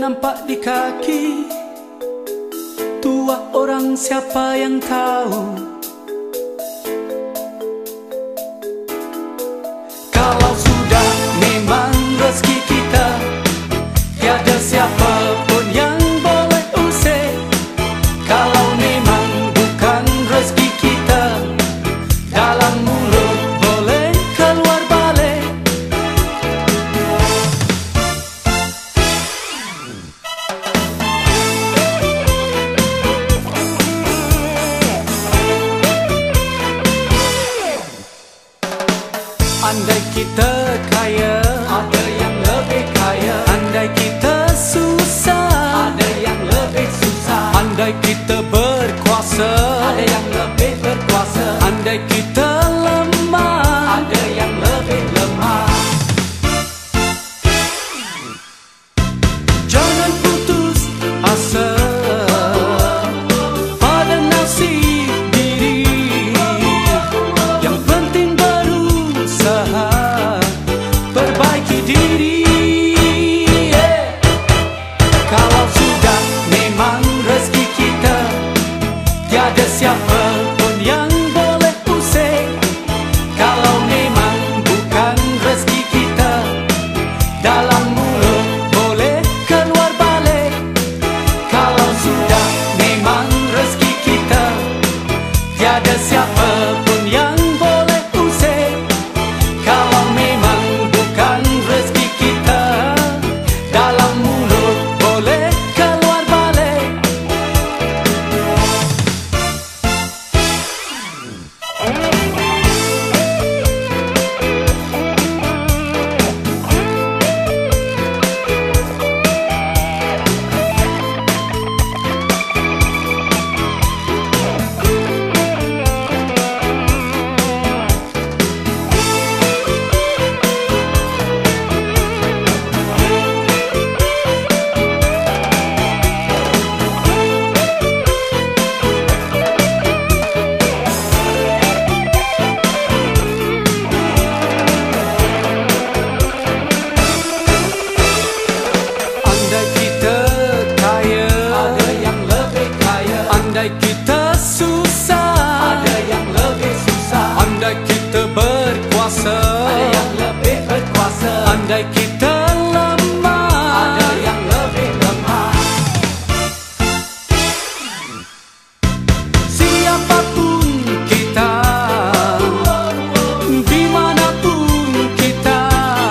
nampak di kaki. Tua orang siapa yang tahu? Kalau sudah memang rezeki kita, tiada siapa pun yang boleh usir. Kalau memang bukan rezeki kita, dalam mulut boleh keluar balik. Andai kita kaya, ada yang lebih kaya. Andai kita susah, ada yang lebih susah. Andai kita berkuasa, ada yang lebih berkuasa. Andai kita lemah, ada yang lebih lemah. Jangan putus asa pada nasib diri. Yang penting berusaha, perbaiki diri. Kalau sudah memang rezeki kita, tiada siapa pun yang boleh usir. Kalau memang bukan rezeki kita, dalam mulut boleh keluar balik. Kalau sudah memang rezeki kita, tiada siapa pun yang boleh usir. Kalau memang bukan rezeki kita, dalam mulut boleh keluar balik. Andai kita susah, ada yang lebih susah. Andai kita berkuasa, ada yang lebih berkuasa. Andai kita lemah, ada yang lebih lemah. Siapapun kita, dimanapun kita,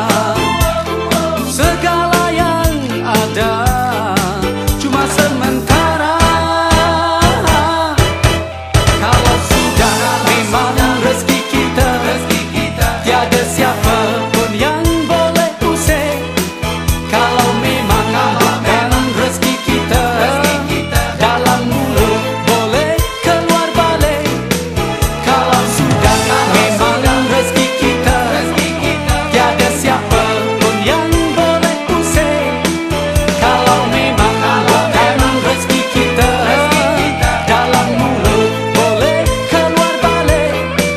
segala yang ada cuma sementara. Tiada siapa pun yang boleh usir. Kalau memang bukan rezeki kita, dalam mulut boleh keluar balik. Kalau sudah memang rezeki kita, tiada siapa pun yang boleh usir. Kalau memang bukan rezeki kita, dalam mulut boleh keluar balik.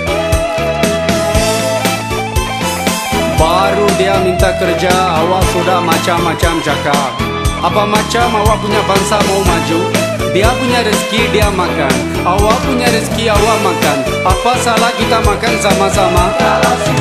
Baru dia minta kerja, awak sudah macam-macam cakap. Apa macam awak punya bangsa mau maju? Dia punya rezeki dia makan, awak punya rezeki awak makan. Apa salah kita makan sama-sama?